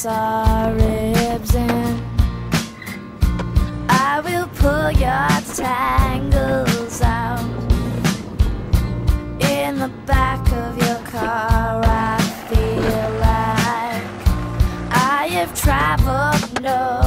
our ribs in. I will pull your tangles out. In the back of your car, I feel like I have traveled no